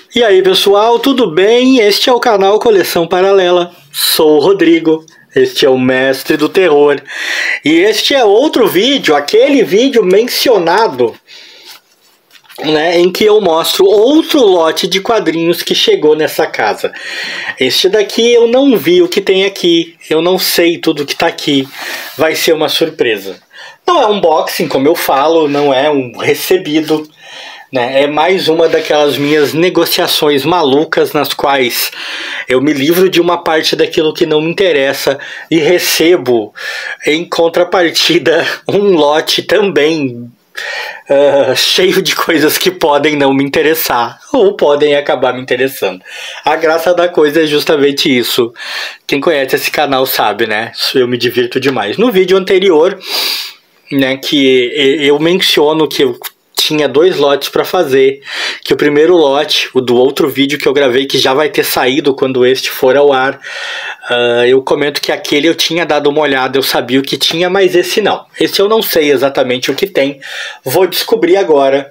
E aí pessoal, tudo bem? Este é o canal Coleção Paralela, sou o Rodrigo, este é o Mestre do Terror. E este é outro vídeo, aquele vídeo mencionado, né, em que eu mostro outro lote de quadrinhos que chegou nessa casa. Este daqui eu não vi o que tem aqui, eu não sei tudo que está aqui, vai ser uma surpresa. Não é um unboxing, como eu falo, não é um recebido, né? É mais uma daquelas minhas negociações malucas nas quais eu me livro de uma parte daquilo que não me interessa e recebo em contrapartida um lote também cheio de coisas que podem não me interessar ou podem acabar me interessando. A graça da coisa é justamente isso. Quem conhece esse canal sabe, né? Eu me divirto demais. No vídeo anterior, né, que eu menciono que eu tinha 2 lotes para fazer, que o primeiro lote, o do outro vídeo que eu gravei, que já vai ter saído quando este for ao ar, eu comento que aquele eu tinha dado uma olhada, eu sabia o que tinha, mas esse não. Esse eu não sei exatamente o que tem, vou descobrir agora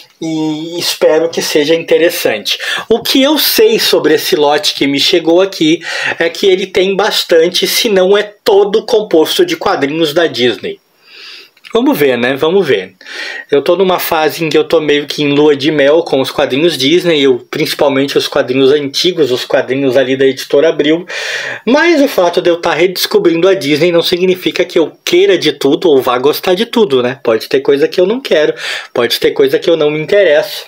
e espero que seja interessante. O que eu sei sobre esse lote que me chegou aqui é que ele tem bastante, se não é todo composto de quadrinhos da Disney. Vamos ver, né? Vamos ver. Eu tô numa fase em que eu tô meio que em lua de mel com os quadrinhos Disney, principalmente os quadrinhos antigos, os quadrinhos ali da Editora Abril. Mas o fato de eu estar redescobrindo a Disney não significa que eu queira de tudo ou vá gostar de tudo, né? Pode ter coisa que eu não quero, pode ter coisa que eu não me interesso.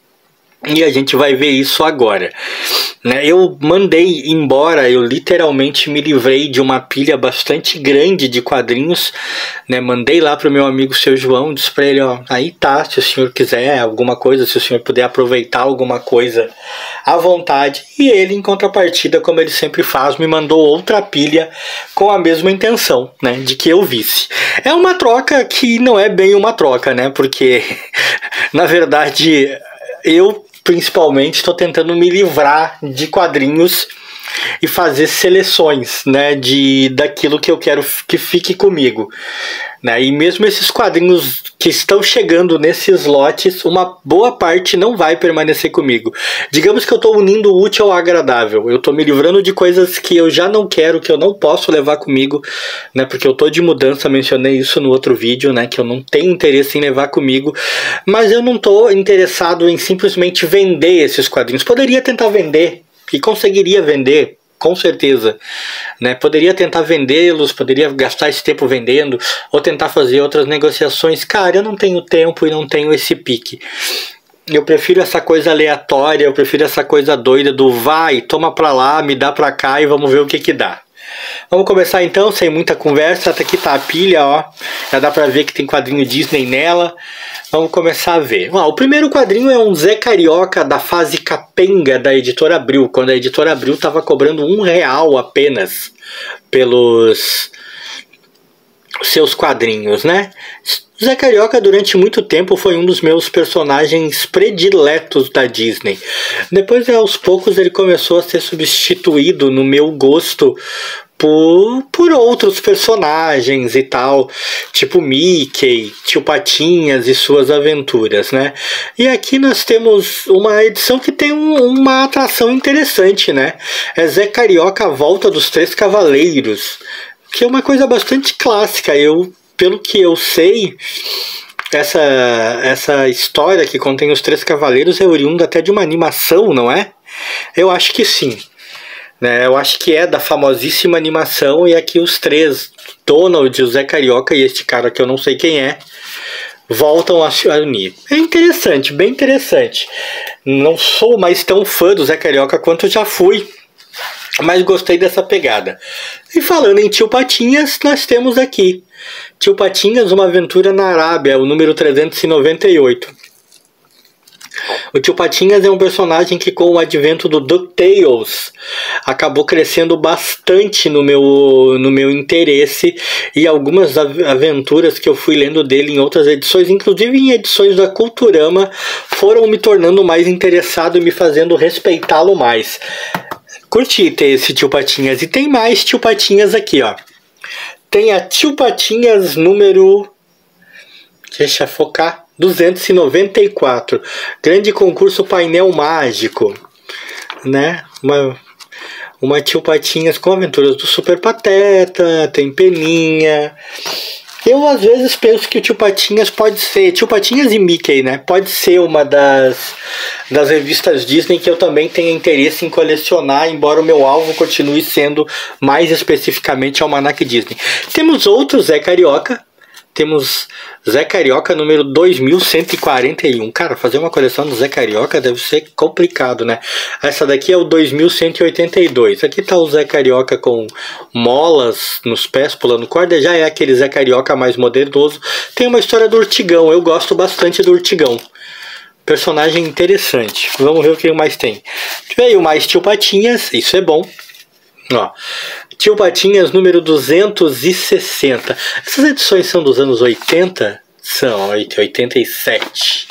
E a gente vai ver isso agora. Eu mandei embora, eu literalmente me livrei de uma pilha bastante grande de quadrinhos, né? Mandei lá para o meu amigo Seu João, disse para ele, ó, aí tá, se o senhor quiser alguma coisa, se o senhor puder aproveitar alguma coisa à vontade. E ele, em contrapartida, como ele sempre faz, me mandou outra pilha com a mesma intenção, né, de que eu visse. É uma troca que não é bem uma troca, né? Porque, na verdade, eu principalmente estou tentando me livrar de quadrinhos e fazer seleções, né, daquilo que eu quero que fique comigo, né? E mesmo esses quadrinhos que estão chegando nesses lotes, uma boa parte não vai permanecer comigo. Digamos que eu estou unindo o útil ao agradável. Eu estou me livrando de coisas que eu já não quero, que eu não posso levar comigo, né? Porque eu estou de mudança, mencionei isso no outro vídeo, né? Que eu não tenho interesse em levar comigo, mas eu não estou interessado em simplesmente vender esses quadrinhos. Poderia tentar vender e conseguiria vender, com certeza, né? Poderia tentar vendê-los, poderia gastar esse tempo vendendo, ou tentar fazer outras negociações. Cara, eu não tenho tempo e não tenho esse pique. Eu prefiro essa coisa aleatória, eu prefiro essa coisa doida do vai, toma pra lá, me dá pra cá e vamos ver o que que dá. Vamos começar então, sem muita conversa. Até aqui tá a pilha, ó. Já dá pra ver que tem quadrinho Disney nela. Vamos começar a ver. O primeiro quadrinho é um Zé Carioca da fase capenga da Editora Abril, quando a Editora Abril tava cobrando R$1 apenas pelos seus quadrinhos, né? Zé Carioca durante muito tempo foi um dos meus personagens prediletos da Disney. Depois, aos poucos, ele começou a ser substituído no meu gosto por outros personagens e tal, tipo Mickey, Tio Patinhas e suas aventuras, né? E aqui nós temos uma edição que tem uma atração interessante, né? É Zé Carioca, a Volta dos Três Cavaleiros, que é uma coisa bastante clássica. Pelo que eu sei, essa história que contém os Três Cavaleiros é oriunda até de uma animação, não é? Eu acho que sim, né? Eu acho que é da famosíssima animação, e aqui os três, Donald, o Zé Carioca e este cara que eu não sei quem é, voltam a se unir. É interessante, bem interessante. Não sou mais tão fã do Zé Carioca quanto já fui, mas gostei dessa pegada. E falando em Tio Patinhas, nós temos aqui Tio Patinhas, Uma Aventura na Arábia, o número 398. O Tio Patinhas é um personagem que, com o advento do DuckTales, acabou crescendo bastante no meu interesse, e algumas aventuras que eu fui lendo dele em outras edições, inclusive em edições da Culturama, foram me tornando mais interessado e me fazendo respeitá-lo mais. Curti ter esse Tio Patinhas. E tem mais Tio Patinhas aqui, ó. Tem a Tio Patinhas número... Deixa eu focar. 294. Grande concurso painel mágico, né? Uma Tio Patinhas com aventuras do Super Pateta, tem Peninha. Eu às vezes penso que o Tio Patinhas pode ser, Tio Patinhas e Mickey, né? Pode ser uma das revistas Disney que eu também tenho interesse em colecionar, embora o meu alvo continue sendo mais especificamente Almanac Disney. Temos outro Zé Carioca. Temos Zé Carioca número 2141. Cara, fazer uma coleção do Zé Carioca deve ser complicado, né? Essa daqui é o 2182. Aqui tá o Zé Carioca com molas nos pés, pulando corda. Já é aquele Zé Carioca mais modernoso. Tem uma história do Urtigão. Eu gosto bastante do Urtigão. Personagem interessante. Vamos ver o que mais tem. Veio mais Tio Patinhas. Isso é bom. Ó, Tio Patinhas número 260. Essas edições são dos anos 80? São, 87.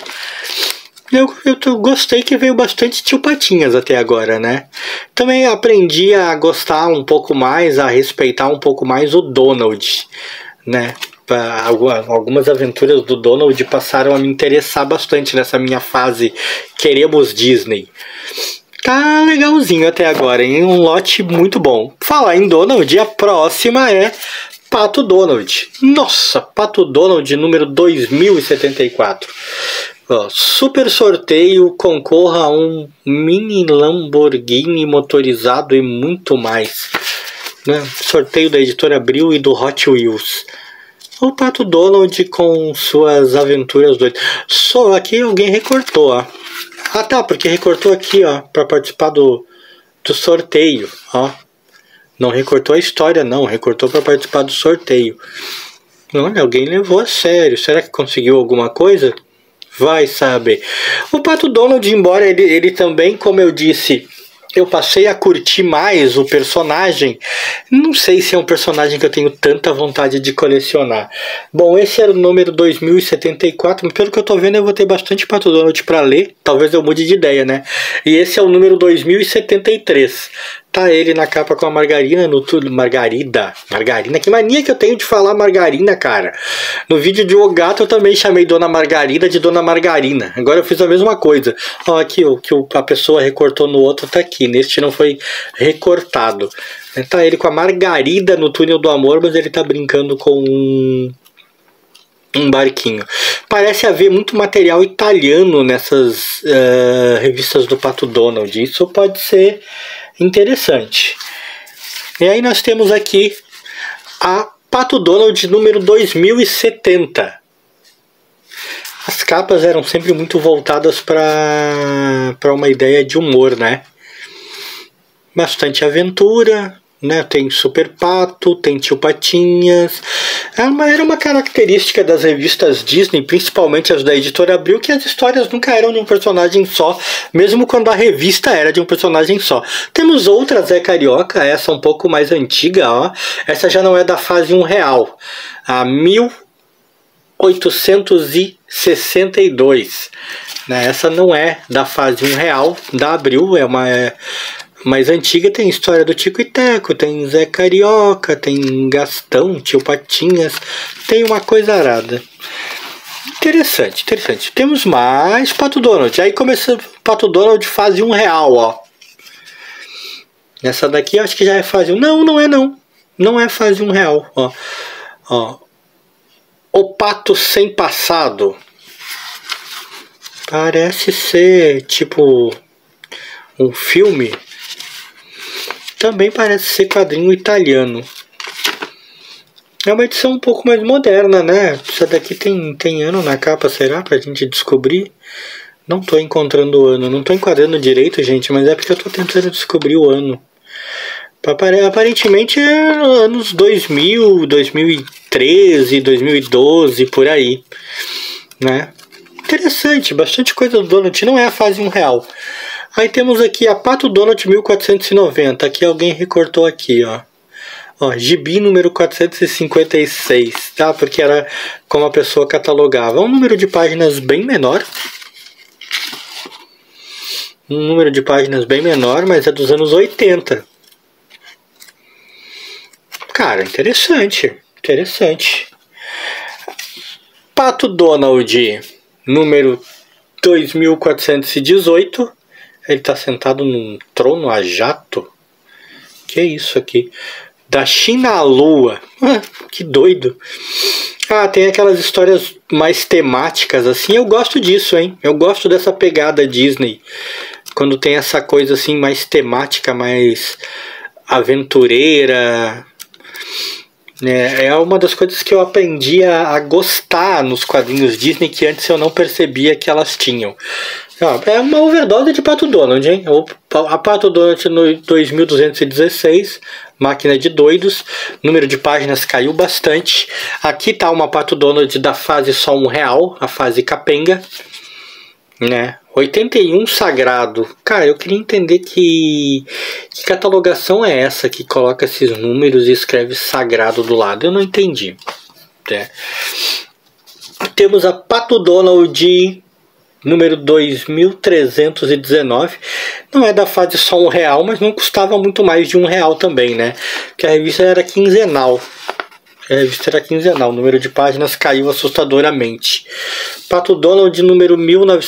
Eu gostei que veio bastante Tio Patinhas até agora, né? Também aprendi a gostar um pouco mais, a respeitar um pouco mais o Donald, né? Algumas aventuras do Donald passaram a me interessar bastante nessa minha fase Queremos Disney. Tá legalzinho até agora, hein? Um lote muito bom. Falar em Donald, a próxima é Pato Donald. Nossa, Pato Donald número 2074. Ó, super sorteio, concorra a um mini Lamborghini motorizado e muito mais, né? Sorteio da editora Abril e do Hot Wheels. O Pato Donald com suas aventuras doidas. Só aqui alguém recortou, ó. Ah tá, porque recortou aqui, ó, para participar do sorteio, ó. Não recortou a história, não, recortou para participar do sorteio. Olha, alguém levou a sério. Será que conseguiu alguma coisa? Vai saber. O Pato Donald, embora ele também, como eu disse, eu passei a curtir mais o personagem. Não sei se é um personagem que eu tenho tanta vontade de colecionar. Bom, esse era o número 2074. Pelo que eu tô vendo, eu vou ter bastante Pato Donald para ler. Talvez eu mude de ideia, né? E esse é o número 2073. Tá ele na capa com a Margarina no tudo. Margarida. Que mania que eu tenho de falar Margarina, cara. No vídeo de O Gato eu também chamei Dona Margarida de Dona Margarina. Agora eu fiz a mesma coisa. Ó, aqui o que a pessoa recortou no outro tá aqui. Neste não foi recortado. Tá ele com a Margarida no túnel do amor, mas ele tá brincando com um barquinho. Parece haver muito material italiano nessas revistas do Pato Donald. Isso pode ser interessante. E aí nós temos aqui a Pato Donald número 2070. As capas eram sempre muito voltadas para uma ideia de humor, né? Bastante aventura, né? Tem Super Pato, tem Tio Patinhas. Era uma característica das revistas Disney, principalmente as da editora Abril, que as histórias nunca eram de um personagem só, mesmo quando a revista era de um personagem só. Temos outra Zé Carioca, essa um pouco mais antiga, ó. Essa já não é da fase 1 real, a 1862, né? Essa não é da fase 1 real da Abril, é uma mais antiga. Tem história do Tico e Teco, tem Zé Carioca, tem Gastão, Tio Patinhas, tem uma coisa arada. Interessante, interessante. Temos mais Pato Donald. Aí começa Pato Donald fase 1 real, ó. Essa daqui eu acho que já é fase 1. Não, não é não. Não é fase 1 real, ó. Ó. O Pato Sem Passado. Parece ser tipo um filme. Também parece ser quadrinho italiano. É uma edição um pouco mais moderna, né? Essa daqui tem ano na capa, será? Pra gente descobrir. Não tô encontrando o ano. Não tô enquadrando direito, gente, mas é porque eu tô tentando descobrir o ano. Aparentemente é anos 2000, 2013, 2012, por aí, né? Interessante, bastante coisa do Donald. Não é a fase 1 real. Aí temos aqui a Pato Donald 1490. Aqui alguém recortou aqui, ó. Ó, gibi número 456, tá? Porque era como a pessoa catalogava. Um número de páginas bem menor. Um número de páginas bem menor, mas é dos anos 80. Cara, interessante. Interessante. Pato Donald número 2418. Ele está sentado num trono a jato. Que é isso aqui? Da China à Lua. Que doido. Ah, tem aquelas histórias mais temáticas assim. Eu gosto disso, hein? Eu gosto dessa pegada Disney. Quando tem essa coisa assim mais temática, mais aventureira. É uma das coisas que eu aprendi a gostar nos quadrinhos Disney, que antes eu não percebia que elas tinham. É uma overdose de Pato Donald, hein? A Pato Donald no 2216, máquina de doidos. Número de páginas caiu bastante. Aqui tá uma Pato Donald da fase só R$1, a fase capenga, né? 81 sagrado. Cara, eu queria entender que catalogação é essa que coloca esses números e escreve sagrado do lado. Eu não entendi. Temos a Pato Donald número 2319. Não é da fase só R$1, mas não custava muito mais de R$1 também, né? Porque a revista era quinzenal. O número de páginas caiu assustadoramente. Pato Donald número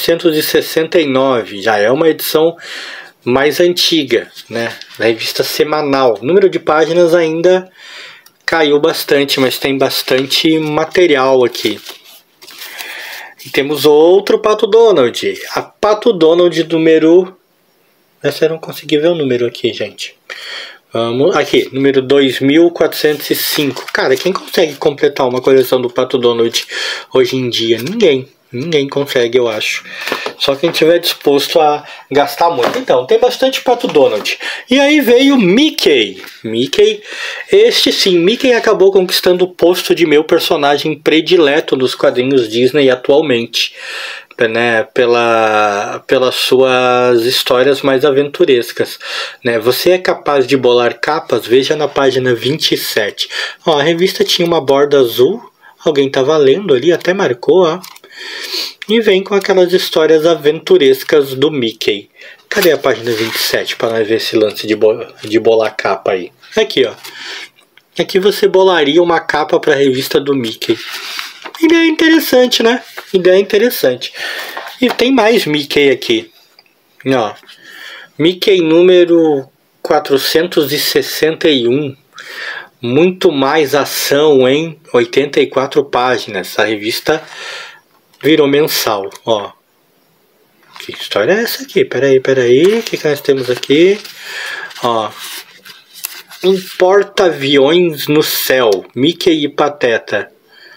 1969, já é uma edição mais antiga, né? Da revista semanal. O número de páginas ainda caiu bastante, mas tem bastante material aqui. E temos outro Pato Donald, a Pato Donald número... Essa eu não consegui ver o número aqui, gente. Vamos aqui, número 2405. Cara, quem consegue completar uma coleção do Pato Donald hoje em dia? Ninguém consegue, eu acho. Só quem estiver disposto a gastar muito. Então, tem bastante Pato Donald. E aí veio Mickey. Este sim, Mickey acabou conquistando o posto de meu personagem predileto dos quadrinhos Disney atualmente, né, pelas suas histórias mais aventurescas, né? Você é capaz de bolar capas? Veja na página 27. Ó, a revista tinha uma borda azul, alguém estava lendo ali, até marcou, ó. E vem com aquelas histórias aventurescas do Mickey. Cadê a página 27 para nós ver esse lance de bolar capa aí? Aqui, ó. Aqui você bolaria uma capa para a revista do Mickey. Ideia interessante, né? Ideia interessante. E tem mais Mickey aqui. Ó. Mickey número 461. Muito mais ação, hein? 84 páginas. A revista virou mensal. Ó. Que história é essa aqui? Peraí. O que nós temos aqui? Ó. Um porta-aviões no céu. Mickey e Pateta.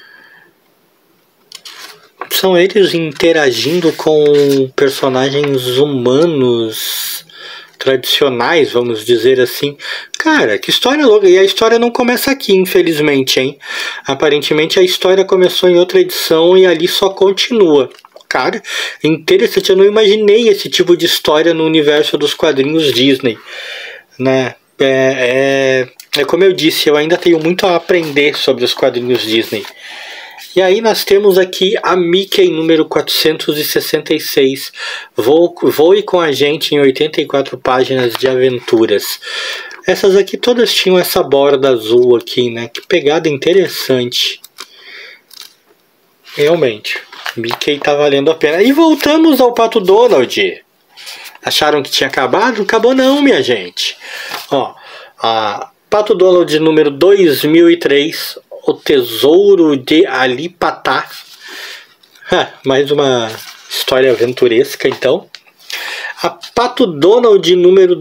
São eles interagindo com personagens humanos tradicionais, vamos dizer assim. Cara, que história louca. E a história não começa aqui, infelizmente, hein? Aparentemente a história começou em outra edição e ali só continua. Cara, interessante. Eu não imaginei esse tipo de história no universo dos quadrinhos Disney, né? É como eu disse, eu ainda tenho muito a aprender sobre os quadrinhos Disney. E aí nós temos aqui a Mickey número 466. Voe com a gente em 84 páginas de aventuras. Essas aqui todas tinham essa borda azul aqui, né? Que pegada interessante. Realmente, Mickey tá valendo a pena. E voltamos ao Pato Donald. Acharam que tinha acabado? Acabou não, minha gente. Ó, a Pato Donald número 2003... O Tesouro de Alipatá. Mais uma história aventuresca, então. A Pato Donald número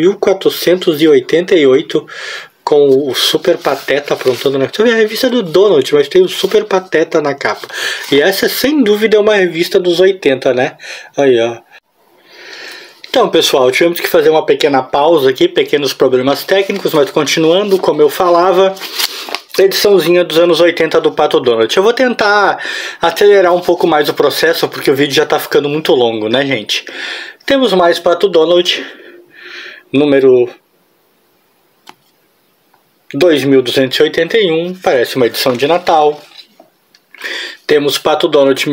2488, com o Super Pateta aprontando na capa. É a revista do Donald, mas tem o Super Pateta na capa. E essa, sem dúvida, é uma revista dos 80, né? Aí, ó. Então, pessoal, tivemos que fazer uma pequena pausa aqui, pequenos problemas técnicos, mas continuando, como eu falava... Ediçãozinha dos anos 80 do Pato Donald. Eu vou tentar acelerar um pouco mais o processo, porque o vídeo já tá ficando muito longo, né, gente? Temos mais Pato Donald, número 2281, parece uma edição de Natal. Temos Pato Donald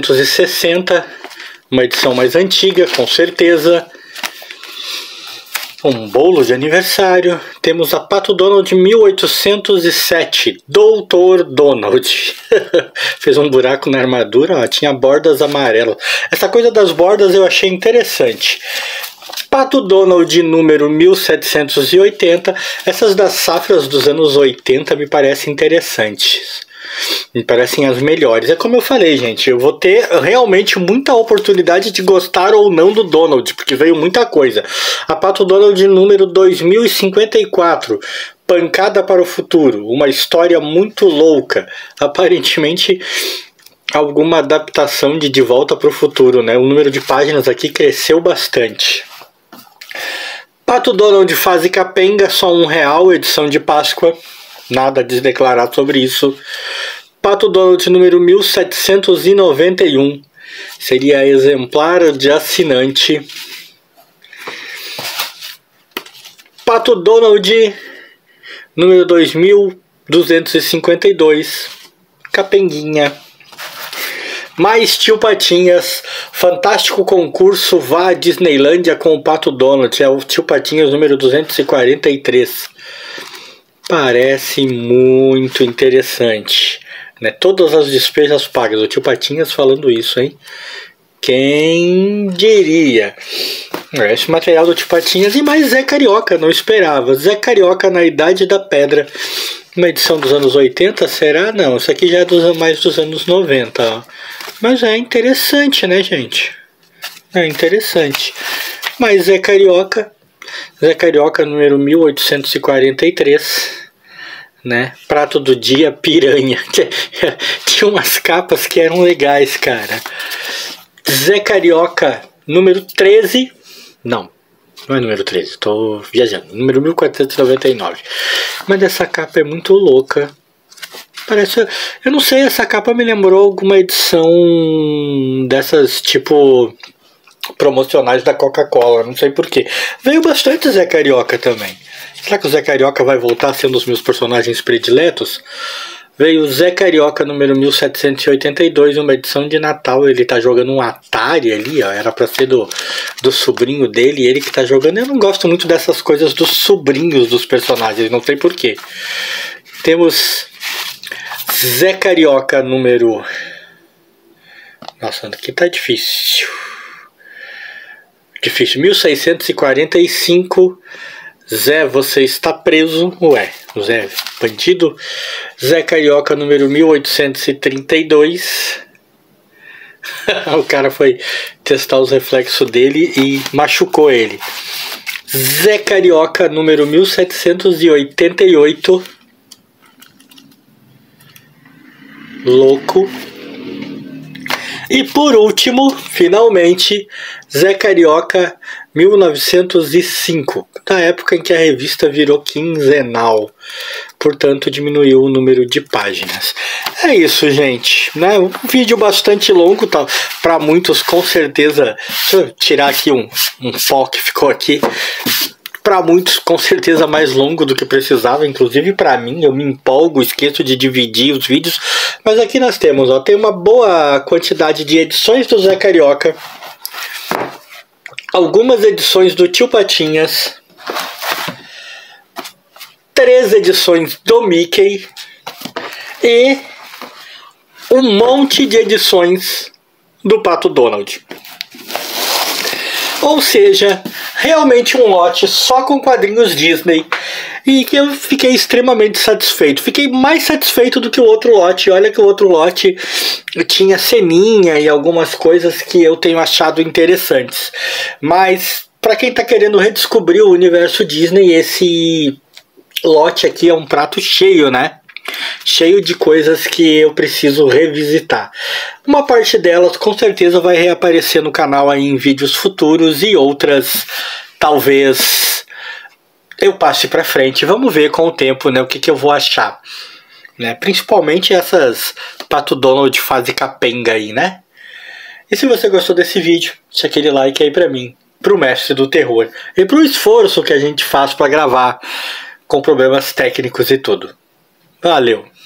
1760, uma edição mais antiga, com certeza. Um bolo de aniversário. Temos a Pato Donald 1807. Doutor Donald. Fez um buraco na armadura, ó, tinha bordas amarelas. Essa coisa das bordas eu achei interessante. Pato Donald número 1780. Essas das safras dos anos 80 me parecem interessantes. Me parecem as melhores. É como eu falei, gente, eu vou ter realmente muita oportunidade de gostar ou não do Donald, porque veio muita coisa. A Pato Donald número 2054, Pancada para o Futuro, uma história muito louca. Aparentemente alguma adaptação de Volta para o Futuro, né? O número de páginas aqui cresceu bastante. Pato Donald Fase Capenga, só R$1, edição de Páscoa. Nada a desdeclarar sobre isso. Pato Donald número 1791. Seria exemplar de assinante. Pato Donald número 2252. Capenguinha. Mais Tio Patinhas. Fantástico concurso Vá à Disneylândia com o Pato Donald. É o Tio Patinhas número 243. Parece muito interessante, né? Todas as despesas pagas. O Tio Patinhas falando isso, hein? Quem diria? Esse material do Tio Patinhas e mais Zé Carioca, não esperava. Zé Carioca na Idade da Pedra. Uma edição dos anos 80, será? Não, isso aqui já é mais dos anos 90, ó. Mas é interessante, né, gente? É interessante. Mas Zé Carioca número 1843, né? Prato do dia, piranha. Tinha umas capas que eram legais, cara. Zé Carioca número 13. Não é número 13, tô viajando. Número 1499. Mas essa capa é muito louca. Parece, eu não sei, essa capa me lembrou alguma edição dessas tipo promocionais da Coca-Cola, não sei porquê. Veio bastante Zé Carioca também. Será que o Zé Carioca vai voltar sendo um dos meus personagens prediletos? Veio o Zé Carioca número 1782, uma edição de Natal. Ele tá jogando um Atari ali, ó. Era pra ser do sobrinho dele, ele que tá jogando. Eu não gosto muito dessas coisas dos sobrinhos dos personagens, não sei porquê. Temos Zé Carioca número... Nossa, aqui tá difícil. 1645. Zé, você está preso. Ué, o Zé bandido. Zé Carioca número 1832. O cara foi testar os reflexos dele e machucou ele. Zé Carioca número 1788. Louco. E por último, finalmente, Zé Carioca 1905, na época em que a revista virou quinzenal, portanto diminuiu o número de páginas. É isso, gente, né? Um vídeo bastante longo, tá? Para muitos com certeza. Deixa eu tirar aqui um pó que ficou aqui. Para muitos com certeza mais longo do que precisava, inclusive para mim, eu me empolgo, esqueço de dividir os vídeos, mas aqui nós temos, ó, tem uma boa quantidade de edições do Zé Carioca, algumas edições do Tio Patinhas, 3 edições do Mickey e um monte de edições do Pato Donald. Ou seja, realmente um lote só com quadrinhos Disney e que eu fiquei extremamente satisfeito. Fiquei mais satisfeito do que o outro lote. Olha que o outro lote tinha ceninha e algumas coisas que eu tenho achado interessantes. Mas para quem está querendo redescobrir o universo Disney, esse lote aqui é um prato cheio, né? Cheio de coisas que eu preciso revisitar. Uma parte delas com certeza vai reaparecer no canal aí em vídeos futuros e outras talvez eu passe para frente. Vamos ver com o tempo, né, o que eu vou achar, né? Principalmente essas Pato Donald Fase Capenga aí, né? E se você gostou desse vídeo, deixa aquele like aí para mim, pro mestre do terror e pro esforço que a gente faz para gravar com problemas técnicos e tudo. Valeu!